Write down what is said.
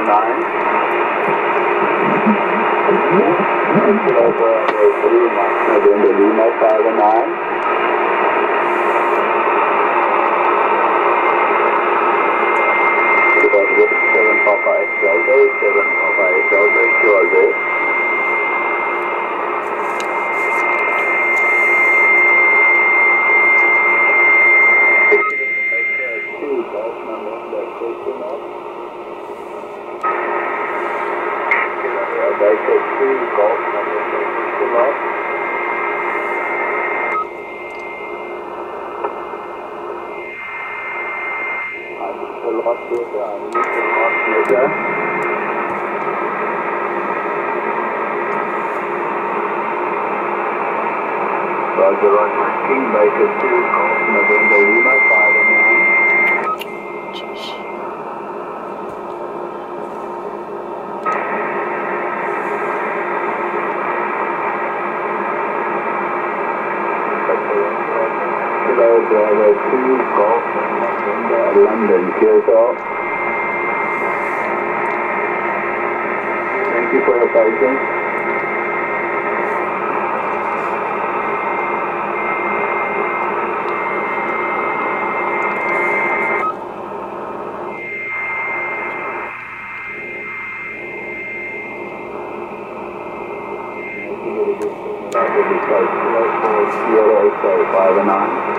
November Lima 509. Seven Papa Delta, 7 Papa Delta, Georgia. Baker 2 Golf number 6 Roger, Roger. King Baker 2 Golf November Lima 509. Kilo Bravo 2 Golf November London QSL. Thank you for your patience. Sierra 509.